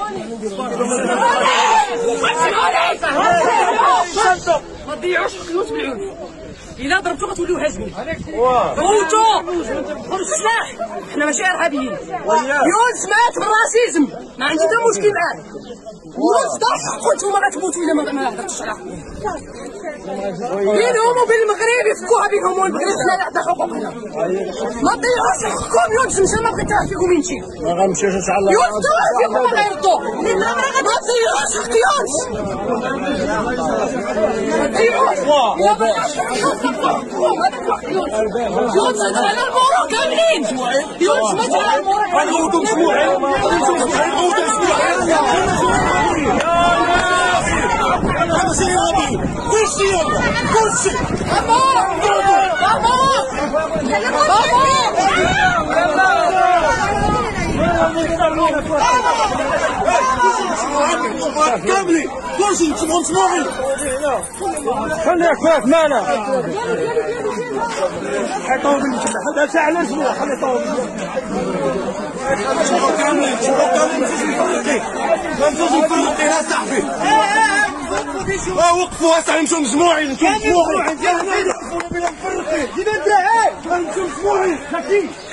ما تضيعوش فلوس بالعنف. إلا ضربتو غتوليو هازمين. موتو خذوا السلاح، حنا ماشي إرهابيين. يونس مات بالراسيزم، ما عندي حتى مشكل معاه. يونس دار حقو، نتوما غتموتوا إلا ما هضرتوش على حقكم. بينهم وبين المغرب يفكوها بينهم والمغرب حنا نعطي حقوقنا. ما تضيعوش حقكم. يونس مشى ما بغيت فيكم يمشي. ما غنمشيش إن شاء الله. يونس فيكم ما غيردو. ما تضيعوش حق يونس. ما تضيعوش. يونس مات على المورو كاملين. يونس مات على المورو. غنغوتو مسموعين. كلشي يلا كلشي. كاملين كلشي تبغوا مسموعين. خليك واقف معنا. حيطوب هذا تاع علاش خلي طوب. شوفوا كاملين نمشيو مفرقين اصاحبي. وقفوا اسا نمشيو مجموعين. نمشيو مجموعين.